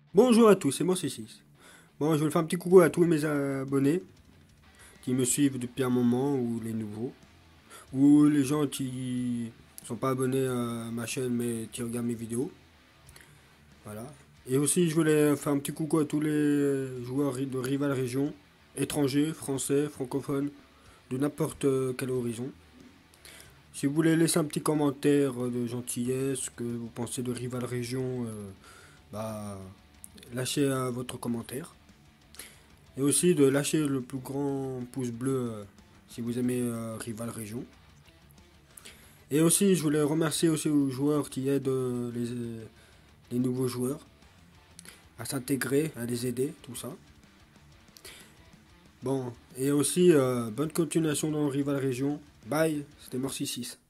Bonjour à tous, c'est moi C6. Bon, je vais faire un petit coucou à tous mes abonnés qui me suivent depuis un moment, ou les nouveaux, ou les gens qui sont pas abonnés à ma chaîne mais qui regardent mes vidéos. Voilà. Et aussi, je voulais faire un petit coucou à tous les joueurs de Rival Région, étrangers, français, francophones, de n'importe quel horizon. Si vous voulez laisser un petit commentaire de gentillesse, ce que vous pensez de Rival Région, bah, lâchez votre commentaire. Et aussi de lâcher le plus grand pouce bleu si vous aimez Rival Région. Et aussi, je voulais remercier aussi aux joueurs qui aident les nouveaux joueurs à s'intégrer, à les aider, tout ça. Bon, et aussi, bonne continuation dans Rival Région. Bye, c'était Morsi 6.